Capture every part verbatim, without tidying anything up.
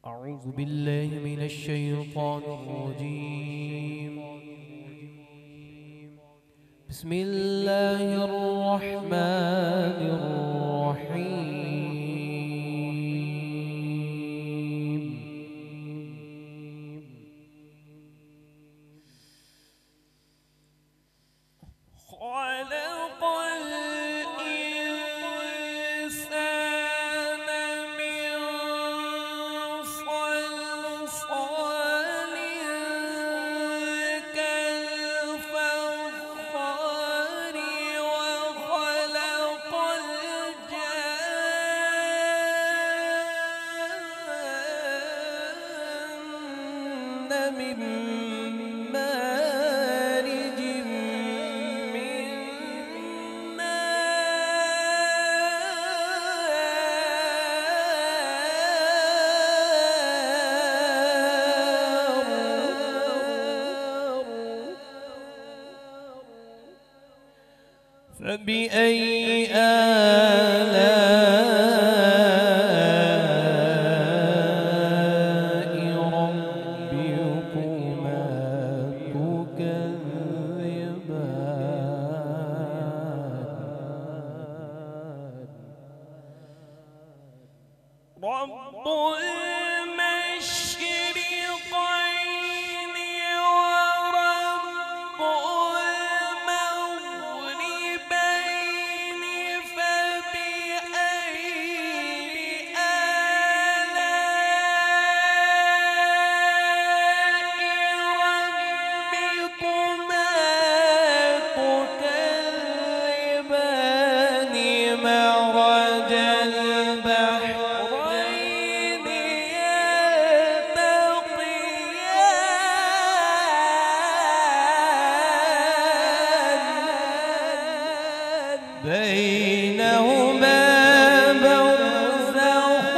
أعوذ بالله من الشيطان الرجيم. بسم الله الرحمن الرحيم. خلق الإنسان من صلصال كالفخار وخلق الجان من مارج من فبأي آلاء ربكما تكذبان؟ رب المشرقين ورب المغربين، فبأي آلاء ربكما تكذبان؟ مرج البحرين يلتقيان بينهما برزخ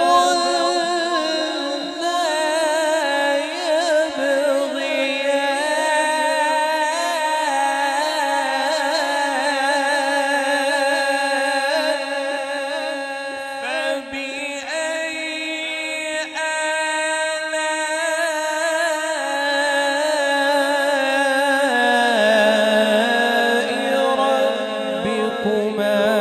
لا يبغيان. فبأي آلاء ربكما